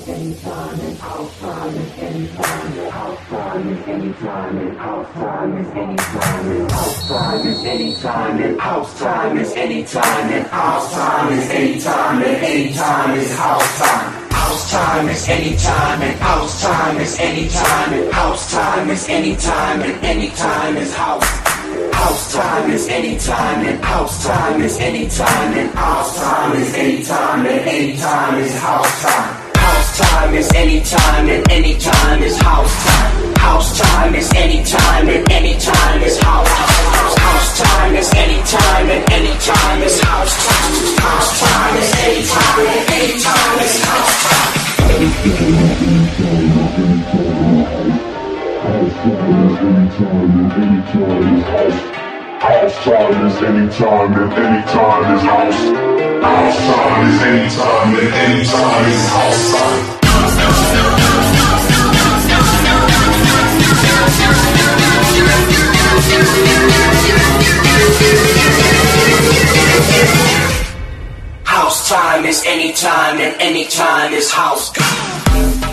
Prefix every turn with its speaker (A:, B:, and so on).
A: anytime, and house time is anytime, and house time is anytime, and house time is anytime, and house time is anytime, and house time is anytime, and house time is anytime, and anytime is house time. House time is anytime, and house time is anytime, and house time is anytime, and anytime is house. House time is anytime, and house time is anytime, and house time is anytime, and anytime is house time. House time is anytime, and anytime is house time. House time is anytime, and anytime is house. House time is anytime, and anytime is house time. House time is anytime, and anytime is house time. House time is anytime, and anytime is house. House time is anytime, and anytime is house time. House time is anytime, and anytime is house.